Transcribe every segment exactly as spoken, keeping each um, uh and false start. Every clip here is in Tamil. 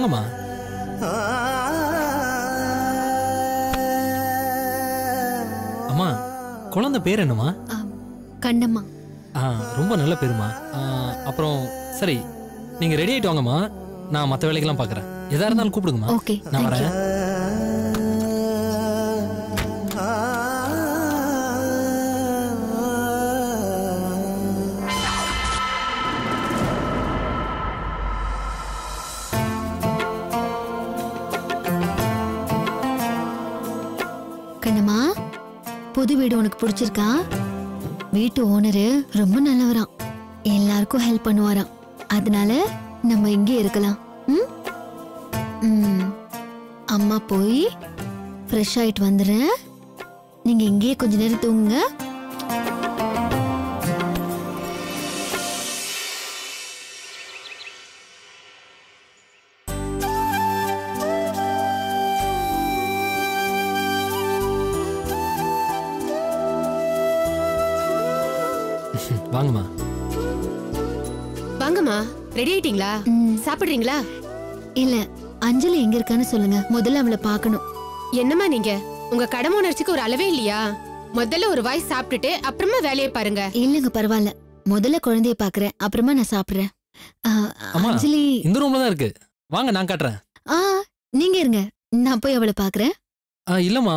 வாங்கம்மா. அம்மா, குழந்தை பேர் என்னம்மா? கண்ணம்மா. ரொம்ப நல்ல பேருமா. அப்புறம் சரி, நீங்க ரெடி ஆயிட்டு வாங்கம்மா. நான் மற்ற வேலைக்கெல்லாம் பாக்குறேன். எதா இருந்தாலும் கூப்பிடுங்கம்மா. ஓகே, நான் வரேன். கண்ணம்மா, புது வீடு உனக்கு பிடிச்சிருக்கா? வீட்டு ஓனரு ரொம்ப நல்லவராம், எல்லாருக்கும் ஹெல்ப் பண்ணுவாராம். அதனால நம்ம இங்கே இருக்கலாம். அம்மா போய் ஃப்ரெஷ் ஆயிட்டு வந்துடுறேன். நீங்க இங்கேயே கொஞ்ச நேரம் தூங்குங்க. வாங்கம்மா. வாங்கம்மா. ரெடி ஆயிட்டீங்களா? சாப்பிடுறீங்களா? இல்ல, அஞ்சலி எங்க இருக்கான்னு சொல்லுங்க. முதல்ல அவளை பார்க்கணும். என்னம்மா நீங்க, உங்க கடமை உணர்ச்சிக்கு ஒரு அளவே இல்லையா? முதல்ல ஒரு வாய் சாப்பிட்டுட்டு அப்புறமா வேலையை பாருங்க. இல்லங்க, பரவாயில்ல. முதல்ல குழந்தைய பாக்குறேன், அப்புறமா நான் சாப்பிடுறேன். அஞ்சலி இந்த ரூம்ல தான் இருக்கு. வாங்க, நான் காட்டுறேன். ஆ, நீங்க இருங்க, நான் போய் அவளை பாக்குறேன். இல்லம்மா,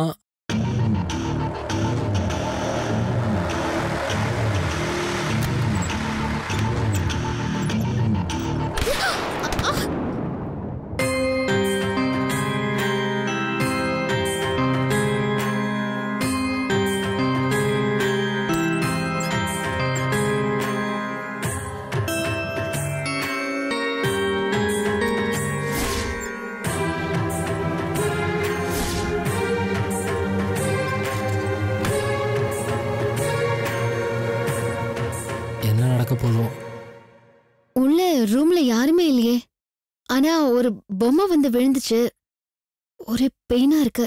உள்ள ரூம்ல யாருமே இல்லையே. ஆனா ஒரு பொம்மை வந்து விழுந்துச்சு. ஒரே பெயினா இருக்கு.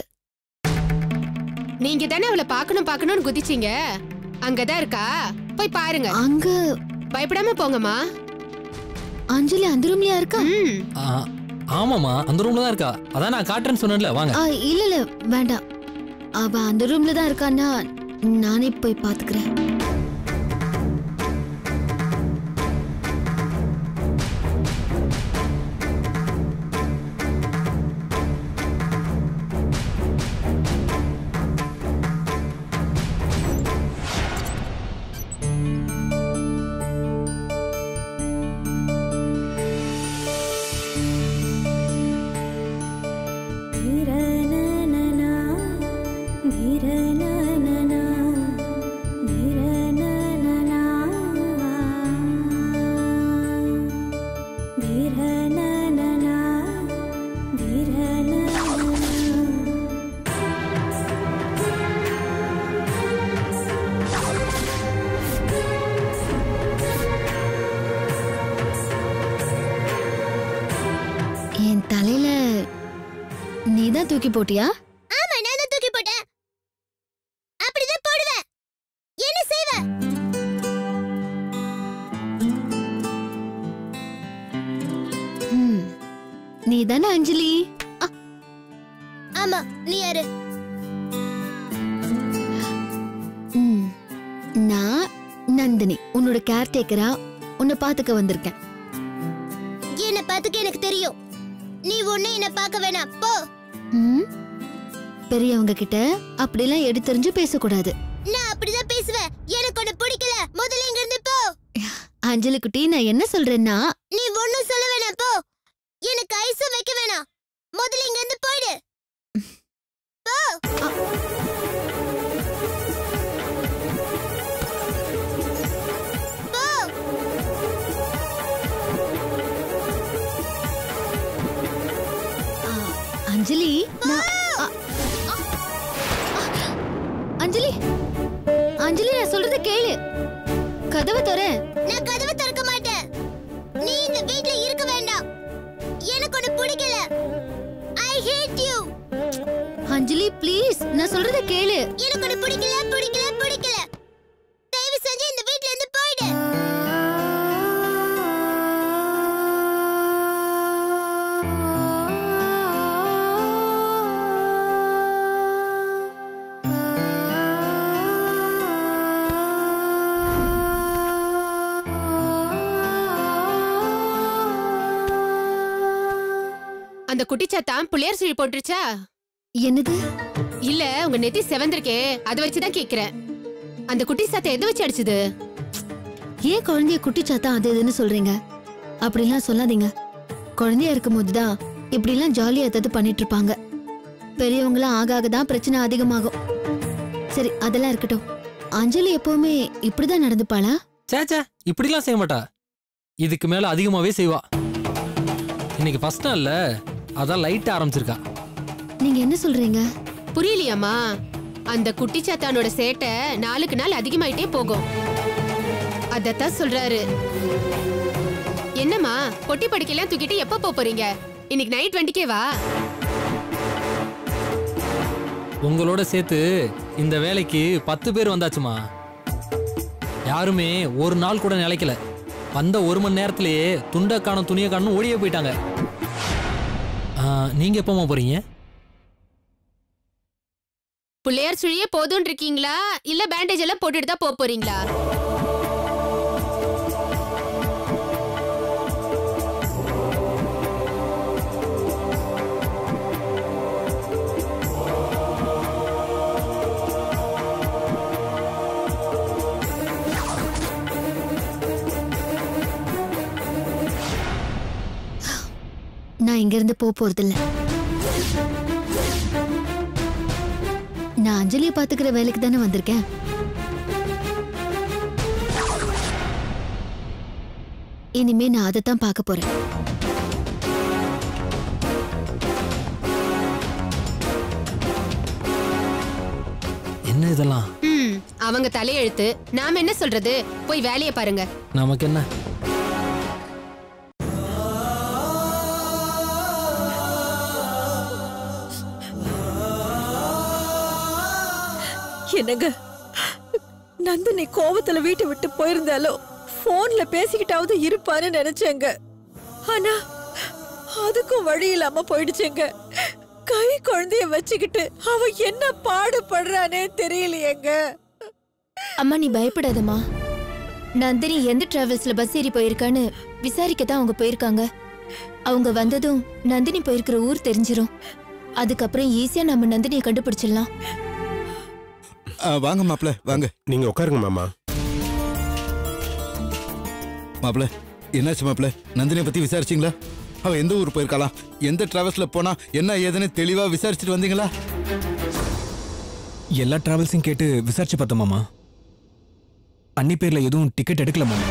நீங்க தானே அவளை பார்க்கணும் பார்க்கணும்னு குதிச்சீங்க. அங்கதான் இருக்கா, போய் பாருங்க. அங்க பயப்படாம போங்கம்மா. அஞ்சலி அந்த ரூம்லயா இருக்கா? ஆமாமா, அந்த ரூம்ல தான் இருக்கா. அதான் நான் காட்டுறேன்னு சொன்னேன்ல, வாங்க. இல்ல இல்ல வேண்டாம், அவ அந்த ரூம்ல தான் இருக்கான்னா நானே போய் பாத்துக்கிறேன். என் தலையில நீதான் தூக்கி போட்டியா? ஆமா, நான் தான் தூக்கி போட்டேன். அப்படிதான் போடுவேன். என்ன செய்வ? நீ தானே அஞ்சலி? ஆமா, நீ யாரு? நான் நந்தினி, உன்னோட கேர்டேக்கரா உன்னை பாத்துக்க வந்திருக்கேன். என்ன பாத்துக்க எனக்கு தெரியும். நீ ஒண்ணு என்ன பார்க்க வேணாம், போ. பெரியவங்க கிட்ட அப்படிலாம் எடுத்தறிஞ்சு பேசக்கூடாது. நான் அப்படிதான் பேசுவேன். எனக்கு ஒண்ணு பிடிக்கல, முதல்ல இங்க இருந்து போ. அஞ்சலி குட்டி, நான் என்ன சொல்றேன்னா, நீ ஒண்ணும் சொல்ல வேணாம், போ. எனக்கு ஐஸும் வைக்க வேணாம், முதல்ல இங்க இருந்து போயிடு. போ. அஞ்சலி, அஞ்சலி அஞ்சலி நான் சொல்றத கேளு. கதவை தர. நான் கதவை திறக்க மாட்டேன். நீ இந்த வீட்ல இருக்க வேண்டாம். எனக்கு ஒண்ணு பிடிக்கல. I hate you. Anjali please, நான் சொல்றத கேளு. எனக்கு ஒண்ணு பிடிக்கல பிடிக்கல பிடிக்கல. தயவு செஞ்சு இந்த வீட்ல இருந்து போயிடு. குட்டிச்சாத்தான் புள்ளையார் சுழி போட்டுருச்சா? என்னது? இல்ல உங்க நெத்தி செவந்திருக்கே அதை வச்சுதான் கேக்குறேன். அந்த குட்டி சாத்தை எதை வச்சு அடிச்சது? ஏன் குழந்தைய குட்டிச்சாத்தா அது இதுன்னு சொல்றீங்க? அப்படிலாம் சொல்லாதீங்க. குழந்தையா இருக்கும் போதுதான் இப்படி எல்லாம் ஜாலியா ஏதாவது பண்ணிட்டு இருப்பாங்க. பெரியவங்களாம் ஆக ஆகதான் பிரச்சனை அதிகமாகும். சரி அதெல்லாம் இருக்கட்டும். அஞ்சலி எப்பவுமே இப்படிதான் நடந்துப்பாளா? சேச்சே, இப்படிலாம் செய்ய மாட்டா. இதுக்கு மேல அதிகமாவே செய்வா. இன்னைக்கு ஃபர்ஸ்ட் நாள்ல அதான் லைட் ஆரம்பிச்சிருக்கா. நீங்க என்ன சொல்றீங்க? புரியலையாமா? அந்த குட்டிச்சாத்தானோட சேட்டை நாளுக்கு நாள் அதிகமாயிட்டே போகும். அதத்தான் சொல்றாரு. என்னம்மா பொட்டி படிக்கலாம் தூக்கிட்டு எப்ப போப் போறீங்க? இன்னைக்கு நைட் வண்டிக்கே வா. உங்களோட சேர்த்து இந்த வேலைக்கு பத்து பேர் வந்தாச்சுமா. யாருமே ஒரு நாள் கூட நிலைக்கல. வந்த ஒரு மணி நேரத்திலேயே துண்டை காணும் துணியை காணும் ஓடியே போயிட்டாங்க. நீங்க எப்பமா போறீங்க? புள்ளையார் சுழியே போதும்னு இருக்கீங்களா இல்ல பேண்டேஜ் எல்லாம் போட்டுட்டு தான் போப் போறீங்களா? நான் இங்க இருந்து போக போறதில்ல. நான் அஞ்சலியை பாத்துக்கிற வேலைக்கு தானே வந்திருக்கேன். இனிமே நான் அதைத்தான் பார்க்க போறேன். என்ன இதெல்லாம்? ம், அவங்க தலையெழுத்து. நாம என்ன சொல்றது? போய் வேலையை பாருங்க. நமக்கு என்ன? என்னங்க, நந்தினி கோவத்துல வீட்டை விட்டு போயிருந்தாலும் போன்ல பேசிக்கிட்டாவது இருப்பான்னு நினைச்சேங்க. ஆனா அதுக்கும் வழி இல்லாம போயிடுச்சுங்க. கை குழந்தைய வச்சுக்கிட்டு அவ என்ன பாடுபடுறானே தெரியலையேங்க. அம்மா நீ பயப்படாதம்மா. நந்தினி எந்த டிராவல்ஸ்ல பஸ் ஏறி போயிருக்கான்னு விசாரிக்கத்தான் அவங்க போயிருக்காங்க. அவங்க வந்ததும் நந்தினி போயிருக்கிற ஊர் தெரிஞ்சிரும். அதுக்கப்புறம் ஈஸியா நம்ம நந்தினியை கண்டுபிடிச்சிடலாம். வாங்க மாப்ள, வாங்க. நீங்க உட்காருங்க மாமா. மாப்ள, என்னாச்சு மாப்ள? நந்தினியை பத்தி விசாரிச்சிங்களா? அவ எந்த ஊர் போயிருக்காளா? எந்த டிராவல்ஸ்ல போனா என்ன ஏதுன்னு தெளிவா விசாரிச்சுட்டு வந்தீங்களா? எல்லா டிராவல்ஸையும் கேட்டு விசாரிச்சு பார்த்தோம் மாமா. அன்னி பேர்ல எதுவும் டிக்கெட் எடுக்கல மாமா.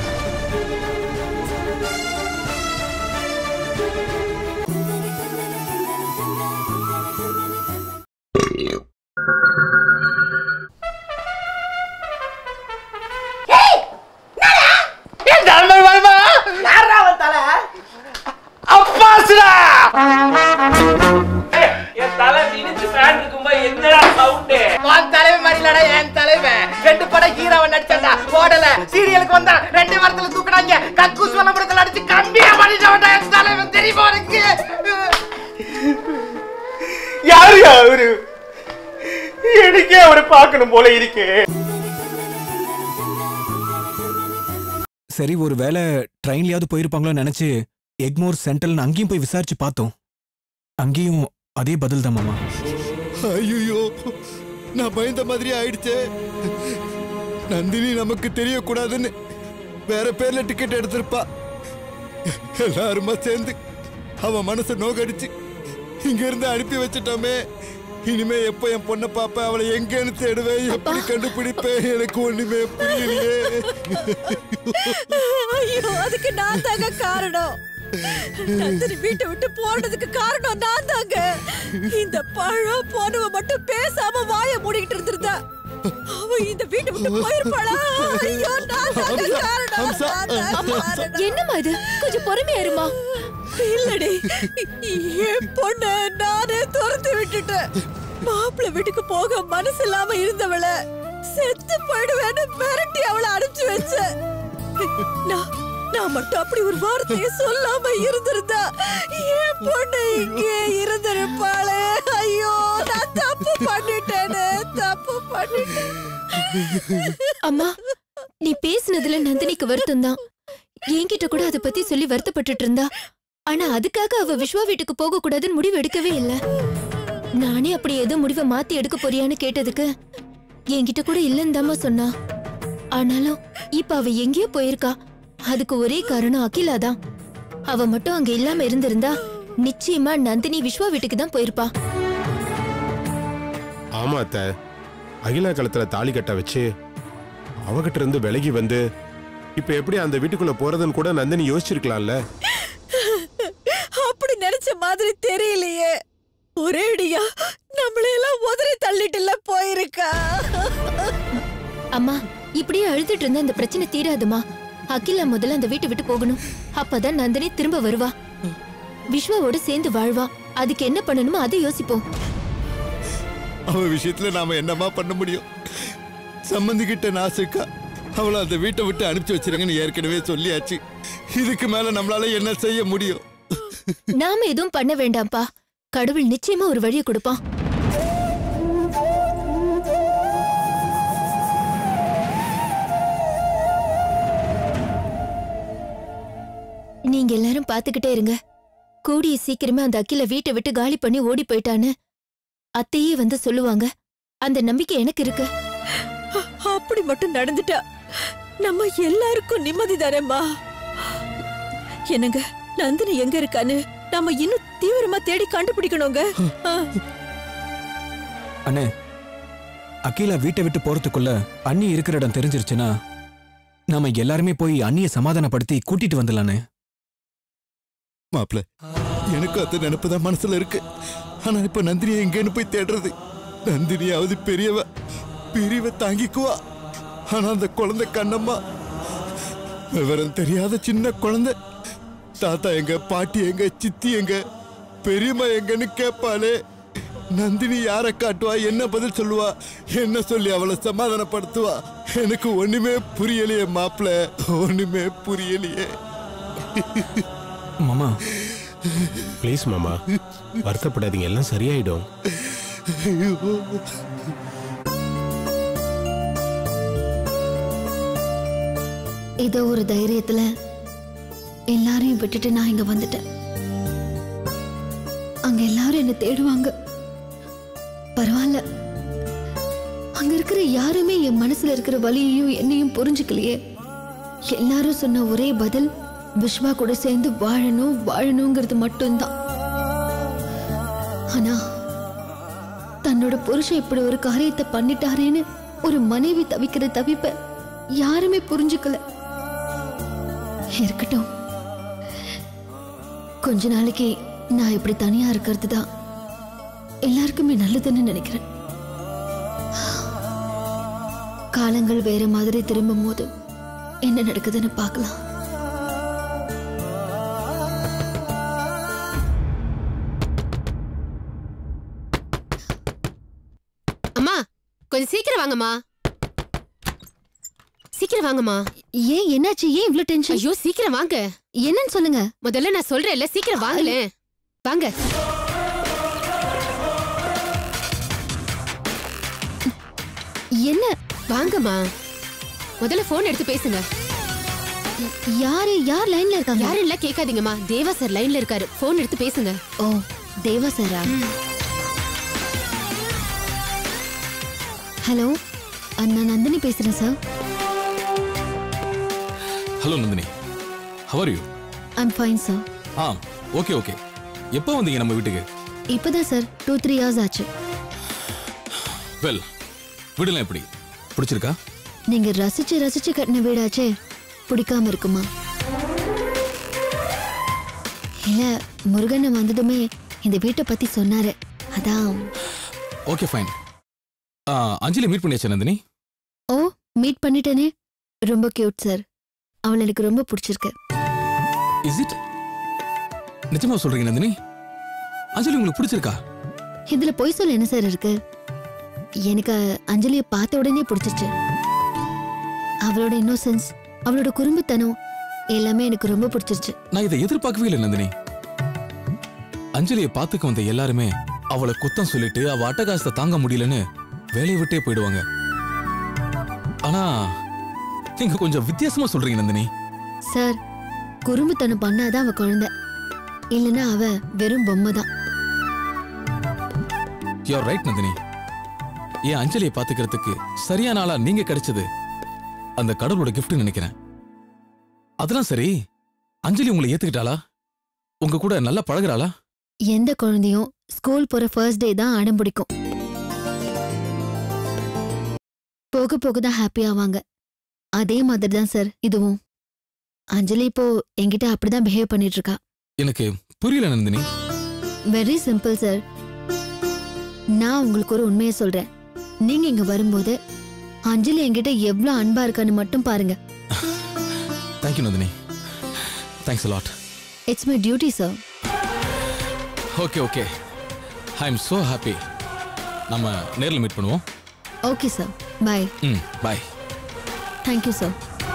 சீரியலுக்கு வந்தா ரெண்டு வாரத்துல தூக்குறாங்க. கக்கூஸ் வலம்புறத்துல அடிச்சு கம்பியா பண்ணிட்டவன்டா என் தலைவன். தெரியுமா உனக்கு? யாரு அவரு? எனக்கே அவரை பார்க்கணும் போல இருக்கு. சரி, ஒரு வேளை ட்ரெயின்லயாவது போயிருப்பாங்களோ நினைச்சு எக்மோர் சென்ட்ரல் அங்கேயும் போய் விசாரிச்சு பார்த்தோம். அங்கேயும் அதே பதில் தான் மாமா. ஐயோ, நான் பயந்த மாதிரி ஆயிடுச்சே. நந்தினி நமக்கு தெரியக்கூடாதுன்னு வேற பேர்ல டிக்கெட் எடுத்திருப்பா. எல்லாருமா சேர்ந்து அவ மனசை நோக்கடிச்சு இங்க இருந்து அனுப்பி வச்சிட்டோமே. இனிமே எப்ப என் பொண்ணை பாப்ப, அவளை எங்கன்னு தேடுவேன், எப்படி கண்டுபிடிப்பேன், எனக்கு ஒண்ணுமே புரியலையே. ஐயோ, அதுக்கு நான் தாங்க காரணம். நந்தினி வீட்டை விட்டு போனதுக்கு காரணம் நான் தாங்க. இந்த பழம் போனவ மட்டும் பேசாம வாயை மூடிக்கிட்டு இருந்திருந்தா அவ இந்த வீட்டை விட்டு போயிருப்பாளா? ஐயோ, நான் தாங்க காரணம். என்னம்மா இது? கொஞ்சம் பொறுமையா இருமா. இல்லடி, என் பொண்ண நானே துரத்து விட்டுட்டேன். மாப்பிள்ளை வீட்டுக்கு போக மனசு இல்லாம இருந்தவள செத்து போயிடுவேன்னு மிரட்டி அவளை அனுப்பிச்சு வச்ச. நான் நான் மட்டும் அப்படி ஒரு வார்த்தையை சொல்லாம இருந்திருந்தா என் பொண்ணு இங்கே இருந்திருப்பாளே. ஐயோ, நான் தப்பு பண்ணிட்டேனே, தப்பு பண்ணிட்டேன். அம்மா, நீ பேசினதுல நந்தினிக்கு வருத்தம் தான். என்கிட்ட கூட அதை பத்தி சொல்லி வருத்தப்பட்டுட்டு இருந்தா. ஆனா அதுக்காக அவ விஸ்வா வீட்டுக்கு போக கூடாதுன்னு முடிவு எடுக்கவே இல்ல. நானே அப்படி ஏதோ முடிவை மாத்தி எடுக்க போறியான்னு கேட்டதுக்கு என்கிட்ட கூட இல்லன்னு தாமா சொன்னா. ஆனாலும் இப்ப அவ எங்கேயோ போயிருக்கா. அதுக்கு ஒரே காரணம் அகிலா தான். அவ மட்டும் அங்க இல்லாம இருந்திருந்தா நிச்சயமா நந்தினி விஸ்வா வீட்டுக்கு தான் போயிருப்பா. ஆமா அத்த, அகிலா கழுத்துல தாலி கட்ட வச்சு அவகிட்ட இருந்து விலகி வந்து இப்ப எப்படி அந்த வீட்டுக்குள்ள போறதுன்னு கூட நந்தினி யோசிச்சிருக்கலாம்ல. அப்படி நினைச்ச மாதிரி தெரியலையே. ஒரேடியா நம்மளையெல்லாம் உதறி தள்ளிட்டுல போயிருக்கா. அம்மா இப்படியே அழுதுட்டு இருந்தா இந்த பிரச்சனை தீராதுமா. அகிலா முதல்ல அந்த வீட்டை விட்டு போகணும். அப்பதான் நந்தினி திரும்ப வருவா, விஸ்வாவோட சேர்ந்து வாழ்வா. அதுக்கு என்ன பண்ணணுமோ அதை யோசிப்போம். அவ விஷயத்துல நாம என்னமா பண்ண முடியும்? சம்பந்திக்கிட்ட நாசுக்கா அவளை அந்த வீட்டை விட்டு அனுப்பிச்சு வச்சிருங்கன்னு ஏற்கனவே சொல்லியாச்சு. இதுக்கு மேல நம்மளால என்ன செய்ய முடியும்? நாம எதுவும் பண்ண வேண்டாம்ப்பா. கடவுள் நிச்சயமா ஒரு வழியை கொடுப்பான். நீங்க எல்லாரும் பாத்துக்கிட்டே இருங்க. கூடிய சீக்கிரமே அந்த அகில வீட்டை விட்டு காலி பண்ணி ஓடி போயிட்டான்னு அத்தையே வந்து சொல்லுவாங்க. அந்த நம்பிக்கை எனக்கு இருக்கு. அப்படி மட்டும் நடந்துட்டா நம்ம எல்லாருக்கும் நிம்மதி தானேம்மா. என்னங்க, நந்தினி எங்க இருக்கான்னு நம்ம இன்னும் தீவிரமா தேடி கண்டுபிடிக்கணுங்க. அண்ணே, அகிலா வீட்டை விட்டு போறதுக்குள்ள அண்ணி இருக்கிற இடம் தெரிஞ்சிருச்சுன்னா நாம எல்லாருமே போய் அண்ணிய சமாதானப்படுத்தி கூட்டிட்டு வந்துடலானே. மாப்பிள்ள, எனக்கு அது நினைப்புதான் மனசுல இருக்கு. ஆனா இப்ப நந்தினியை எங்கன்னு போய் தேடுறது? நந்தினியாவது பெரியவ, பிரிவை தாங்கிக்குவா. ஆனா அந்த குழந்தை கண்ணம்மா விவரம் தெரியாத சின்ன குழந்தை. தாத்தா எங்க, பாட்டி எங்க, சித்தி எங்க, பெரியம்மா எங்கன்னு கேட்பாளே. நந்தினி யாரை காட்டுவா, என்ன பதில் சொல்லுவா, என்ன சொல்லி அவளை சமாதானப்படுத்துவா? எனக்கு ஒண்ணுமே புரியலையே மாப்பிள்ள, ஒண்ணுமே புரியலையே. மாமா ப்ளீஸ் மாமா, வருத்தப்படாதீங்க, எல்லாம் சரியாயிடும். ஏதோ ஒரு தைரியத்துல எல்லாரையும் விட்டுட்டு நான் இங்க வந்துட்டேன். அங்க எல்லாரும் என்ன தேடுவாங்க. பரவாயில்ல, அங்க இருக்கிற யாருமே என் மனசுல இருக்கிற வலியையும் என்னையும் புரிஞ்சுக்கலையே. எல்லாரும் சொன்ன ஒரே பதில் விஸ்வா கூட சேர்ந்து வாழணும் வாழணுங்கிறது மட்டும்தான். ஆனா தன்னோட புருஷன் இப்படி ஒரு காரியத்தை பண்ணிட்டாரேன்னு ஒரு மனைவி தவிக்கிற தவிப்ப யாருமே புரிஞ்சுக்கல. இருக்கட்டும், கொஞ்ச நாளைக்கு நான் இப்படி தனியா இருக்கிறது தான் எல்லாருக்குமே நல்லதுன்னு நினைக்கிறேன். காலங்கள் வேற மாதிரி திரும்பும் போது என்ன நடக்குதுன்னு பார்க்கலாம். அம்மா கொஞ்சம் சீக்கிரம் வாங்கம்மா, சீக்கிரம் வாங்கம்மா. ஏன், என்னாச்சு? ஏன் இவ்ளோ டென்ஷன்? ஐயோ சீக்கிரம் வாங்க. என்னன்னு சொல்லுங்க. முதல்ல நான் சொல்றேன்ல, சீக்கிரம் வாங்கல. வாங்க. என்ன? வாங்கம்மா, முதல்ல போன் எடுத்து பேசுங்க. யாரு யார் லைன்ல இருக்காங்க? யாரும் இல்ல கேட்காதீங்கம்மா, தேவா சார் லைன்ல இருக்காரு, போன் எடுத்து பேசுங்க. ஓ, தேவா சாரா? ஹலோ, நான் நந்தினி பேசுறேன் sir. Hello Nandini, how are you? I'm fine sir. ஆ, ஓகே ஓகே. எப்போ வந்தீங்க நம்ம வீட்டுக்கு? இப்பதான் சார் டூ த்ரீ இயர்ஸ் ஆச்சு. வெல், வீடுலாம் எப்படி பிடிச்சிருக்கா? நீங்க ரசிச்சு ரசிச்சு கட்டின வீடாச்சே, பிடிக்காம இருக்குமா? இல்ல, முருகன் வந்ததுமே இந்த வீட்டை பத்தி சொன்னாரு, அதான். Okay fine. அஞ்சலி மீட் பண்ணியாச்சா நந்தினி? ஓ, மீட் பண்ணிட்டேனே. ரொம்ப கியூட் சார். அவள் எனக்கு ரொம்ப பிடிச்சிருக்கு. Is it? நிஜமா சொல்றீங்க நந்தினி? அஞ்சலி உங்களுக்கு பிடிச்சிருக்கா? இதுல பொய் சொல்ல என்ன சார் இருக்கு? எனக்கு அஞ்சலியை பார்த்த உடனே பிடிச்சிருச்சு. அவளோட இன்னோசென்ஸ், அவளோட குறும்புத்தனம் எல்லாமே எனக்கு ரொம்ப பிடிச்சிருச்சு. நான் இதை எதிர்பார்க்கவே இல்லை நந்தினி. அஞ்சலியை பார்த்துக்க வந்த எல்லாருமே அவளை குத்தம் சொல்லிட்டு அவ அட்டகாசத்தை தாங்க முடியலன்னு வேலையை விட்டே போயிடுவாங்க. ஆனா நீங்க கொஞ்சம் வித்தியாசமா சொல்றீங்க நந்தினி. சார், குறும்புத்தனம் பண்ணாதான் அவ குழந்தை. இல்லனா அவ வெறும் பொம்மை தான். You are right Nandini. என் அஞ்சலியை பாத்துக்கிறதுக்கு சரியான ஆளா நீங்க கிடைச்சது அந்த கடவுளோட கிஃப்ட் நினைக்கிறேன். அதெல்லாம் சரி, அஞ்சலி உங்களை ஏத்துக்கிட்டாளா? உங்க கூட நல்லா பழகுறாளா? எந்த குழந்தையும் ஸ்கூல் போற ஃபர்ஸ்ட் டே தான் அடம் பிடிக்கும். போக போக தான் ஹாப்பி ஆவாங்க. அதே மாதிரி தான் சார் இதுவும். அஞ்சலி இப்போ என்கிட்ட அப்படிதான் பிஹேவ் பண்ணிட்டு இருக்கா. எனக்கு புரியல நந்தினி. Very simple sir. நான் உங்களுக்கு ஒரு உண்மையை சொல்றேன். நீங்க இங்க வரும்போது அஞ்சலி என்கிட்ட எவ்வளவு அன்பா இருக்கான்னு மட்டும் பாருங்க. Thank you Nandini. Thanks a lot. It's my duty, sir. Okay, okay. I'm so happy. நம்ம நேர்ல மீட் பண்ணுவோம். Okay, sir. Bye. ம், bye. Thank you, sir.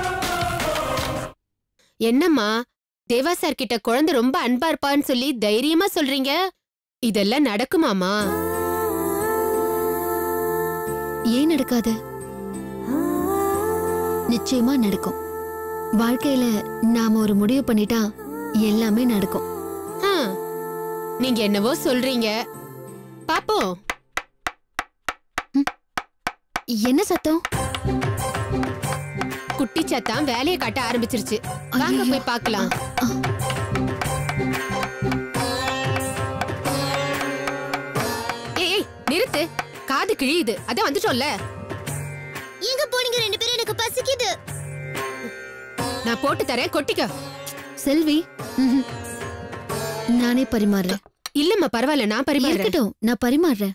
என்னம்மா தேவா சார் கிட்ட குழந்தை ரொம்ப அன்பா இருப்பான்னு சொல்லி தைரியமா சொல்றீங்க? இதெல்லாம் நடக்குமாமா? ஏன் நடக்காது? நிச்சயமா நடக்கும். வாழ்க்கையில நாம ஒரு முடிவு பண்ணிட்டா எல்லாமே நடக்கும். நீங்க என்னவோ சொல்றீங்க, பாப்போம். என்ன சத்தம்? குட்டி சத்தம் வேலையை காட்ட ஆரம்பிச்சிருச்சு. வாங்க போய் பார்க்கலாம். ஏய் நிறுத்து, காது கிழியுது. அதான் வந்துட்டோம்ல. எங்க போனீங்க ரெண்டு பேரும்? எனக்கு பசிக்குது. நான் போட்டு தரேன், கொட்டிக்க. செல்வி, நானே பரிமாறேன். இல்லம்மா பரவாயில்ல, நான் பரிமாறேன். இருக்கட்டும், நான் பரிமாறேன்.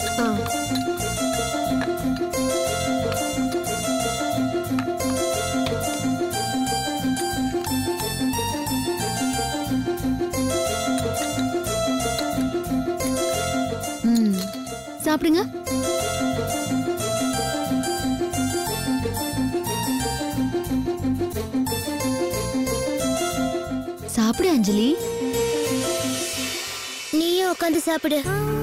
ம், சாப்பிடுங்க. சாப்பிடு அஞ்சலி. நீயும் உட்காந்து சாப்பிடு.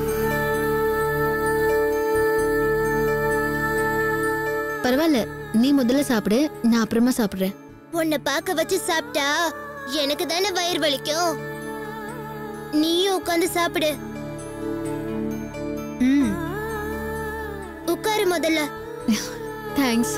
பரவாயில்ல, நீ முதல்ல சாப்பிடு, நான் அப்புறமா சாப்பிடுறேன். உன்னை பார்க்க வச்சு சாப்பிட்டா எனக்கு தானே வயிறு வலிக்கும். நீயும் உட்காந்து சாப்பிடு. ம், உட்காரு முதல்ல. தேங்க்ஸ்.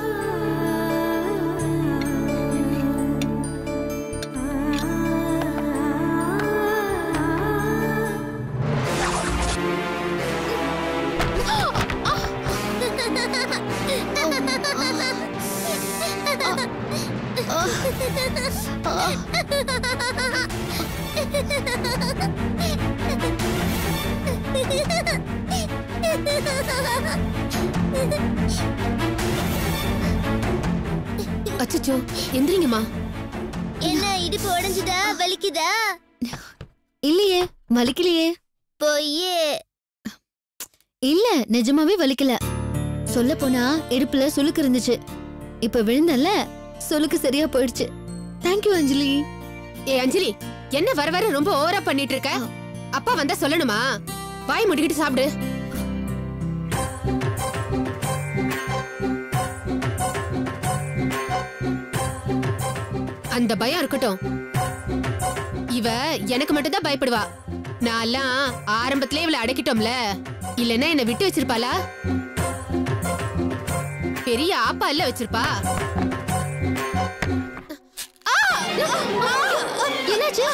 அச்சச்சோ, எந்திரிங்கம்மா. என்ன இடுப்பு உடைஞ்சுதா? வலிக்குதா? இல்லையே, வலிக்கலையே. பொய்யே. இல்ல, நிஜமாவே வலிக்கல. சொல்ல போனா இடுப்புல சுளுக்கு இருந்துச்சு. இப்ப விழுந்தல்ல, சுளுக்கு சரியா போயிடுச்சு. தேங்க்யூ அஞ்சலி. ஏ அஞ்சலி, என்ன வர வர ரொம்ப ஓவரா பண்ணிட்டு இருக்க? அப்பா வந்தா சொல்லணுமா? வாய் முடிக்கிட்டு சாப்பிடு. அந்த பயம் இருக்கட்டும். இவ எனக்கு மட்டும் தான் பயப்படுவா. நான்லாம் ஆரம்பத்திலே இவளை அடக்கிட்டோம்ல, இல்லன்னா என்ன விட்டு வச்சிருப்பாளா? பெரிய ஆப்பா இல்ல வச்சிருப்பா. என்னாச்சு?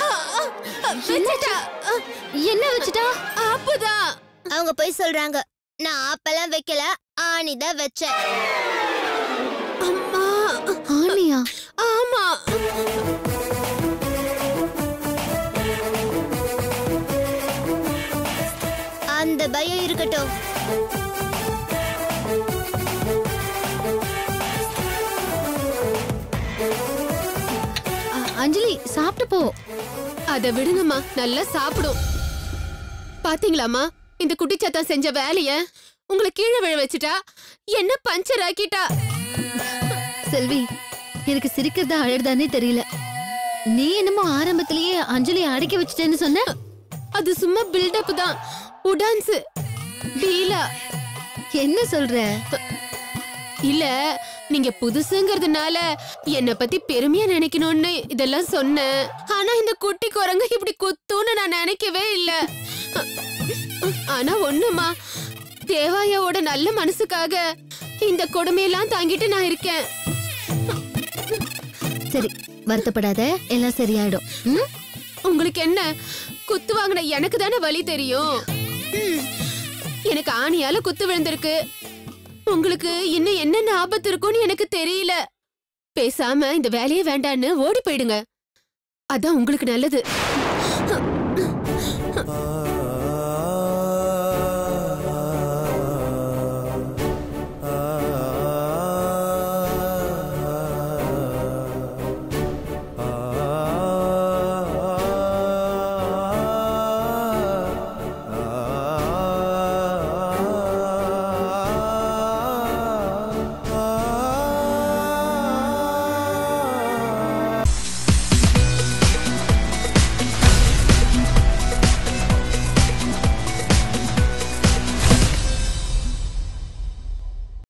என்ன வச்சுட்டா? அப்பதான் அவங்க போய் சொல்றாங்க. நான் ஆப்பெல்லாம் வைக்கல, ஆணிதான் வச்சேன். அம்மா. ஆனியா? ஆமா. அந்த பயம் இருக்கட்டும். அஞ்சலி, சாப்பிட்டு போ. அத விடுங்கம்மா, நல்லா சாப்பிடும். பாத்தீங்களாமா இந்த குட்டிச்சாத்தா செஞ்ச வேலைய? உங்களை கீழே விழ வச்சுட்டா, என்ன பஞ்சர் ஆக்கிட்டா. செல்வி, எனக்கு சிரிக்கிறதா அழறதானே தெரியல. நீ என்னமோ ஆரம்பத்திலேயே அஞ்சலி அடக்கி வச்சுட்டேன்னு சொன்ன. அது சும்மா பில்டப் தான். உடான்ஸ் பீலா. என்ன சொல்ற? இல்ல, நீங்க புதுசுங்கிறதுனால என்ன பத்தி பெருமையா நினைக்கணும்னு இதெல்லாம் சொன்னேன். ஆனா இந்த குட்டி குரங்கு இப்படி குத்துன்னு நான் நினைக்கவே இல்ல. ஆனா ஒண்ணுமா, தேவாயாவோட நல்ல மனசுக்காக இந்த கொடுமையெல்லாம் தாங்கிட்டு நான் இருக்கேன். சரி, வருத்தப்படாத, எல்லாம் சரியாயிடும். ம்? உங்களுக்கு என்ன, குத்து வாங்கின எனக்கு தானே வலி தெரியும். ம். எனக்கு ஆணியால குத்து விழுந்திருக்கு. உங்களுக்கு இன்னும் என்னென்ன ஆபத்து இருக்கும்னு எனக்கு தெரியல. பேசாம இந்த வேலையே வேண்டான்னு ஓடி போயிடுங்க. அதான் உங்களுக்கு நல்லது.